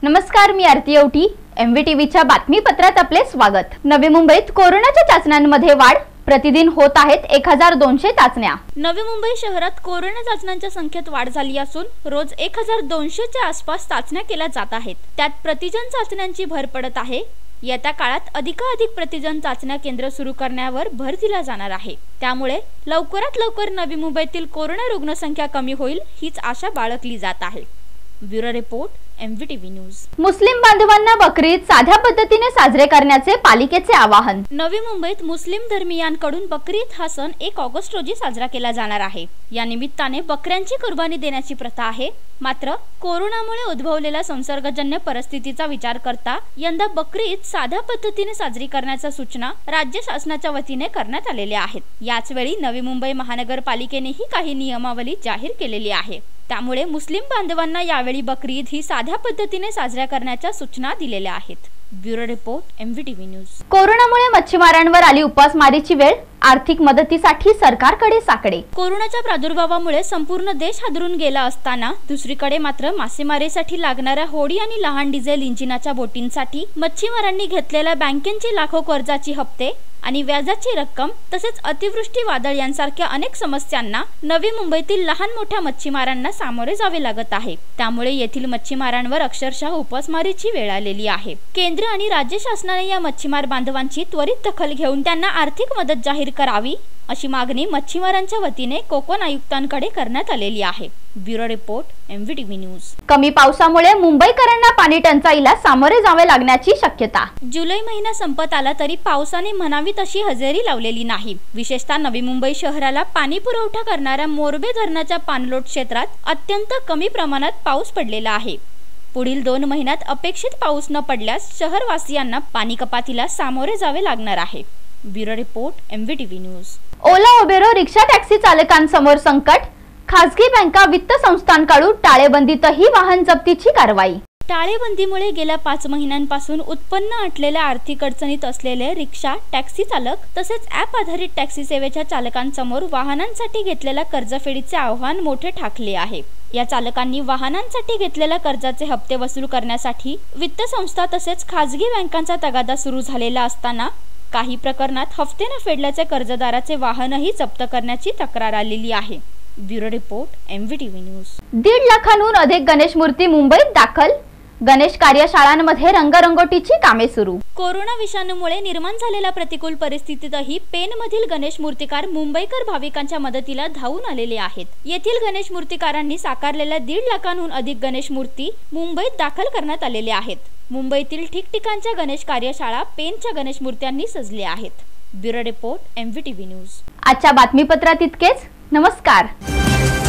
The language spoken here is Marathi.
नमस्कार, मी आरती औटी. MVTVच्या बातमीपत्रात आपले स्वागत. नवी मुंबईत कोरोनाच्या चाचण्यांमध्ये वाढ. प्रतिदिन होत आहेत 1200 चाचण्या. नवी मुंबई शहरात कोरोना चाचण्यांच्या संख्येत वाढ झाली असून रोज 1200 च्या आसपास चाचण्या केल्या जात आहेत. त्यात प्रतिजन चाचण्यांची भर पडत आहे. येत्या काळात अधिकाधिक प्रतिजन चाचण्या केंद्र सुरू करण्यावर भर दिला जाणार आहे. त्यामुळे लवकरात लवकर नवी मुंबईतील कोरोना रुग्णसंख्या कमी होईल हीच आशा बाळगली जात आहे. Bureau report, MVTV news. मुस्लिम बांधवांना बकरी ईद साध्या पद्धतीने साजरे करण्याचे पालिकेचे आवाहन. नवी मुंबईत मुस्लिम धर्मीयांकडून बकरी ईद हा सण 1 ऑगस्ट रोजी साजरा केला जाणार आहे. या निमित्ताने बकऱ्यांची कुर्बानी देण्याची प्रथा आहे. मात्र कोरोनामुळे उद्भवलेल्या संसर्गजन्य परिस्थितीचा विचार करता यंदा बकरी ईद साध्या पद्धतीने साजरी करण्याच्या सूचना राज्य शासनाच्या वतीने करण्यात आलेल्या आहेत. याच वेळी नवी मुंबई महानगरपालिकेनेही काही नियमावली जाहीर केलेली आहे. त्यामुळे मुस्लिम बांधवांना यावेळी बकरी ईद ही साध्या पद्धतीने साजऱ्या करण्याच्या सूचना दिलेल्या आहेत. Bureau report, MVTV news. कोरोनामुळे मच्छीमारांवर आली उपासमारीची वेळ. आर्थिक मदतीसाठी सरकारकडे साकडे. कोरोनाच्या प्रादुर्भावामुळे संपूर्ण देश हादरून गेला असताना दुसरीकडे मात्र मासेमारीसाठी लागणाऱ्या होडी आणि लहान डिझेल इंजिनाच्या बोटींसाठी मच्छीमारांनी घेतलेल्या बँकेची लाखो कर्जाची हप्ते आणि व्याजाची रक्कम तसेच अतिवृष्टी, वादळ यांसारख्या अनेक समस्यांना नवी मुंबईतील लहान मोठ्या मच्छीमारांना सामोरे जावे लागत आहे. त्यामुळे येथील मच्छीमारांवर अक्षरशः उपासमारीची वेळ आलेली आहे. केंद्र आणि राज्य शासनाने या मच्छीमार बांधवांची त्वरित दखल घेऊन त्यांना आर्थिक मदत जाहीर करावी अशी मागणी मच्छीमारांच्या वतीने कोकण आयुक्तांकडे करण्यात आलेली आहे. Bureau report, MVTV news. कमी पावसामुळे मुंबईकरांना पाणी टंचाईला सामोरे जावे लागण्याची शक्यता. जुलै महिना संपत आला तरी पावसाने म्हणावी तशी हजेरी लावलेली नाही. विशेषतः नवी मुंबई शहराला पाणी पुरवठा करणाऱ्या मोरबे धरणाच्या पाणलोट क्षेत्रात अत्यंत कमी प्रमाणात पाऊस पडलेला आहे. पुढील 2 महिन्यात अपेक्षित पाऊस न पडल्यास शहरवासियांना पाणी कपातीला सामोरे जावे लागणार आहे. Bureau report, MVTV news. Ola, उबेरो, रिक्षा, टॅक्सी चालकांसमोर संकट. खासगी बँका, वित्त संस्थांकडून टाळेबंदीतही वाहन जप्तीची कारवाई. टाळेबंदीमुळे गेल्या 5 महिन्यांपासून उत्पन्न अटलेल्या आर्थिक अडचणीत असलेले रिक्षा, टॅक्सी चालक तसेच ॲप आधारित टॅक्सी सेवेच्या चालकांसमोर वाहनांसाठी घेतलेल्या कर्जफेडीचे आव्हान मोठे ठाकले आहे. या चालकांनी वाहनांसाठी घेतलेल्या कर्जाचे हप्ते वसूल करण्यासाठी वित्त संस्था तसेच खासगी बँकांचा तगादा सुरू झालेला असताना काही प्रकरणात हप्ते न फेडल्याचे कर्जदाराचे वाहनही जप्त करण्याची तक्रार आलेली आहे. Bureau report, MVTV news. 1.5 लाखांहून अधिक गणेश मूर्ती मुंबईत दाखल. गणेश कार्यशाळांमध्ये रंगरंगोटीची कामे सुरू. कोरोना विषाणूमुळे निर्माण झालेल्या प्रतिकूल परिस्थितीतही पेनमधील गणेश मूर्तिकार मुंबईकर भाविकांच्या मदतीला धावून आलेले आहेत. येथील गणेश मूर्तिकारांनी साकारलेल्या 1.5 लाखांहून अधिक गणेश मूर्ती मुंबईत दाखल करण्यात आलेल्या आहेत. मुंबईतील ठिकठिकाणच्या गणेश कार्यशाळा पेनच्या गणेश मूर्त्यांनी सजल्या आहेत. Bureau report, MVTV news. आजच्या बातमीपत्रात इतकेच. नमस्कार.